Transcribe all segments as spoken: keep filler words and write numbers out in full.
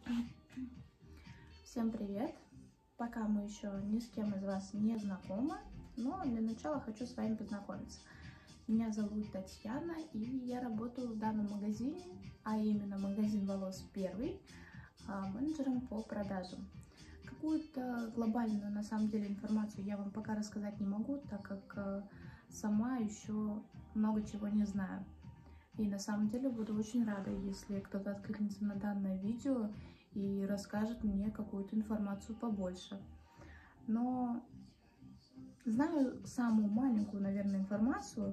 Всем привет! Пока мы еще ни с кем из вас не знакомы, но для начала хочу с вами познакомиться. Меня зовут Татьяна, и я работаю в данном магазине, а именно магазин волос Первый, менеджером по продажам. Какую-то глобальную, на самом деле, информацию я вам пока рассказать не могу, так как сама еще много чего не знаю. И на самом деле буду очень рада, если кто-то откликнется на данное видео и расскажет мне какую-то информацию побольше. Но знаю самую маленькую, наверное, информацию,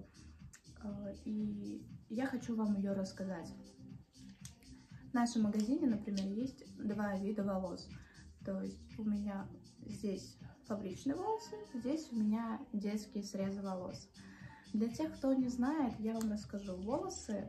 и я хочу вам ее рассказать. В нашем магазине, например, есть два вида волос. То есть у меня здесь фабричные волосы, здесь у меня детские срезы волос. Для тех, кто не знает, я вам расскажу. Волосы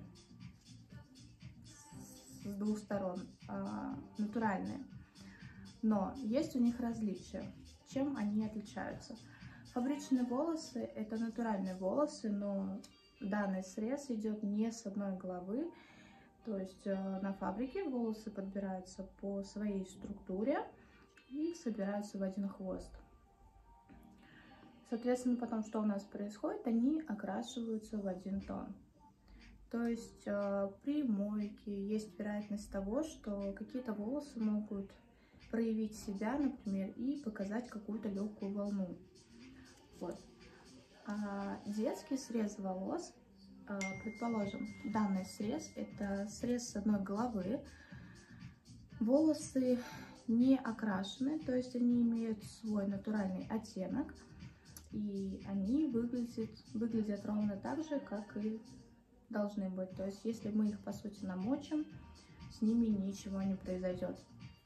с двух сторон а, натуральные, но есть у них различия. Чем они отличаются? Фабричные волосы — это натуральные волосы, но данный срез идет не с одной головы. То есть а, на фабрике волосы подбираются по своей структуре и собираются в один хвост. Соответственно, потом что у нас происходит? Они окрашиваются в один тон. То есть э, при мойке есть вероятность того, что какие-то волосы могут проявить себя, например, и показать какую-то легкую волну. Вот. А детский срез волос, э, предположим, данный срез — это срез с одной головы. Волосы не окрашены, то есть они имеют свой натуральный оттенок. И они выглядят, выглядят ровно так же, как и должны быть. То есть, если мы их, по сути, намочим, с ними ничего не произойдет.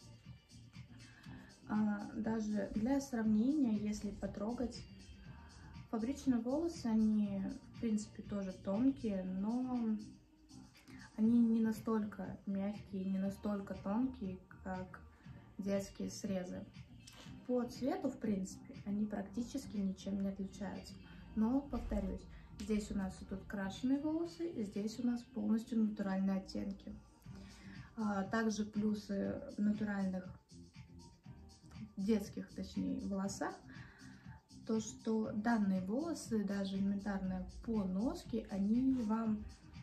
А, даже для сравнения, если потрогать, фабричные волосы, они, в принципе, тоже тонкие, но они не настолько мягкие, не настолько тонкие, как детские срезы. По цвету, в принципе, они практически ничем не отличаются. Но, повторюсь, здесь у нас идут крашеные волосы, и здесь у нас полностью натуральные оттенки. А также плюсы в натуральных, детских, точнее, волосах, то, что данные волосы, даже элементарно по носке, они вам,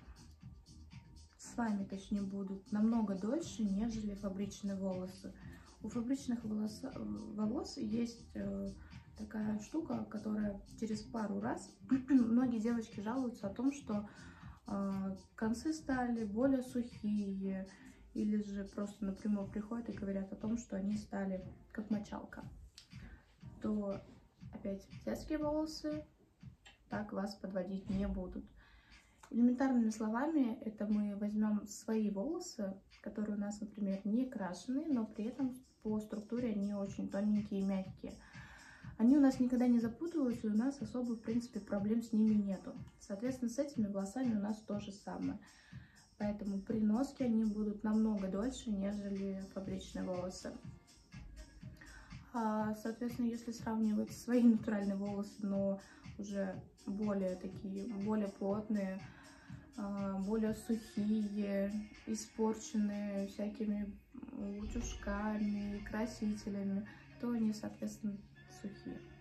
с вами, точнее, будут намного дольше, нежели фабричные волосы. У фабричных волос, волос есть э, такая штука, которая через пару раз многие девочки жалуются о том, что э, концы стали более сухие, или же просто напрямую приходят и говорят о том, что они стали как мочалка. То опять детские волосы так вас подводить не будут. Элементарными словами, это мы возьмем свои волосы, которые у нас, например, не крашеные, но при этом по структуре они очень тоненькие и мягкие. Они у нас никогда не запутываются, и у нас особо, в принципе, проблем с ними нету. Соответственно, с этими волосами у нас то же самое. Поэтому при носке они будут намного дольше, нежели фабричные волосы. Соответственно, если сравнивать свои натуральные волосы, но уже более такие, более плотные, более сухие, испорченные всякими утюжками, красителями, то они, соответственно, сухие.